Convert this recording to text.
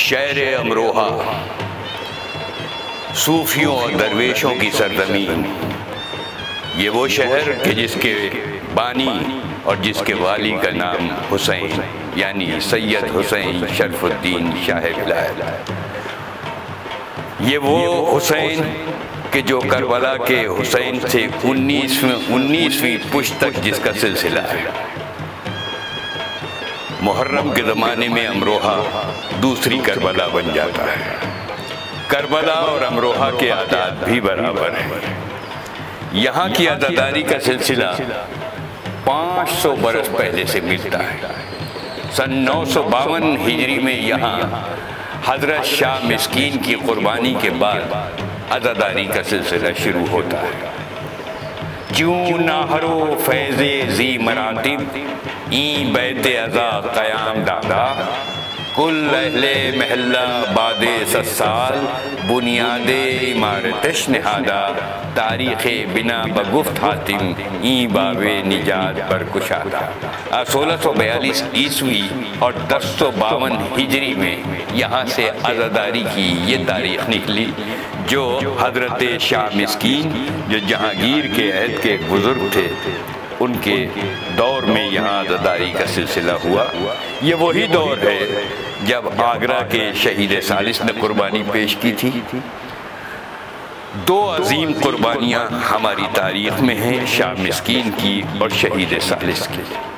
शहर अमरोहा सूफियों और दरवेशों की सरजमीन, ये वो शहर कि जिसके बानी और जिसके वाली का नाम हुसैन यानी सैयद हुसैन शरफुद्दीन शाह विलायत। ये वो हुसैन कि जो करबला के हुसैन से 19वीं पुश्त तक जिसका सिलसिला है। मुहर्रम के ज़माने में अमरोहा दूसरी करबला बन जाता है। करबला और अमरोहा के आदात भी बराबर हैं। यहाँ की आज़ादारी का सिलसिला 500 बरस पहले से मिलता है। सन 952 हिजरी में यहाँ हजरत शाह मिस्कीन की कुर्बानी के बाद आज़ादारी का सिलसिला शुरू होता है। क्यों ना हरो फैज़े ज़ी मरातिब ई बैते अज़ा क़याम दादा, कुल अहले महल्ला बादे ससाल बुनियादे इमारतश नहादा, तारीख़े बिना बगुफ्त हातिम ई बावे निजात पर कुशादा। 1642 ईस्वी और 1052 हिजरी में यहाँ से आज़ादारी की ये तारीख़ निकली जो हज़रत शाह मिस्कीन जो जहांगीर के अहद के बुज़ुर्ग थे उनके दौर में यहाँ आज़ादारी का सिलसिला हुआ। ये वही दौर है जब आगरा के शहीद सालिस ने कुर्बानी पेश की थी। दो अजीम कुर्बानियाँ हमारी तारीख़ में हैं, शाह मिस्कीन की और शहीद सालिस की।